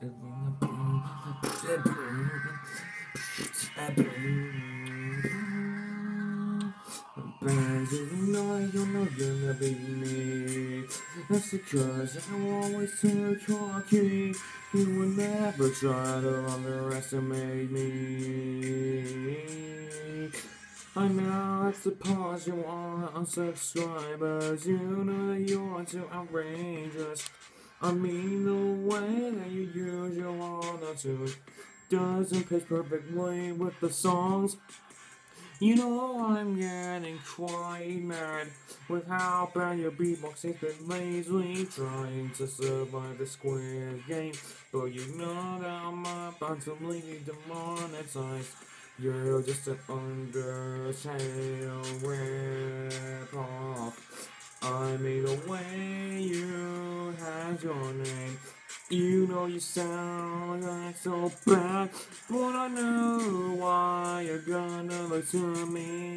But you know you're not gonna be me. That's because I'm always too cocky. You would never try to underestimate me. I know I suppose you want unsubscribers. You know that you're too outrageous. I mean the way that you use your auto-tune doesn't pitch perfectly with the songs. You know I'm getting quite mad with how bad your beatbox has been lately, trying to survive the Squid Game. But you know that I'm about to leave demonetized. You're just an undertale rip-off. I made a way you had your name. You know you sound like so bad, but I know why you're gonna listen to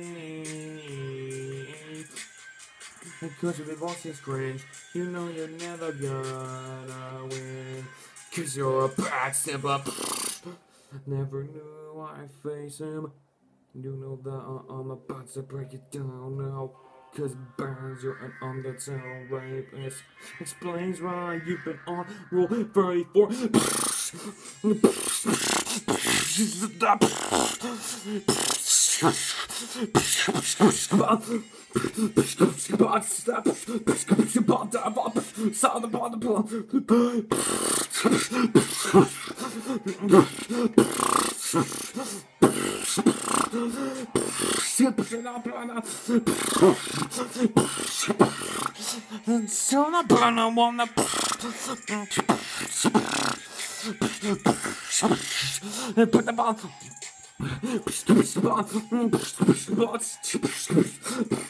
me. Because your voice is cringe, you know you're never gonna win. Cause you're a bad stepper. Never knew I'd face him. You know that I'm about to break it down now. Cause Burns, you're an undertale rapist. Explains why you've been on rule 34. And soon I'm gonna wanna put the ball.